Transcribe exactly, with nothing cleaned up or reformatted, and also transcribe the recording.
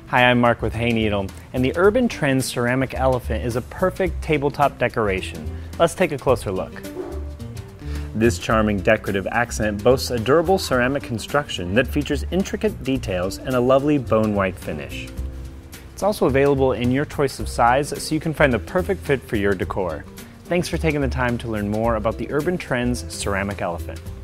Hi, I'm Mark with Hayneedle, and the Urban Trends ceramic elephant is a perfect tabletop decoration. Let's take a closer look. This charming decorative accent boasts a durable ceramic construction that features intricate details and a lovely bone white finish. It's also available in your choice of size, so you can find the perfect fit for your decor. Thanks for taking the time to learn more about the Urban Trends ceramic elephant.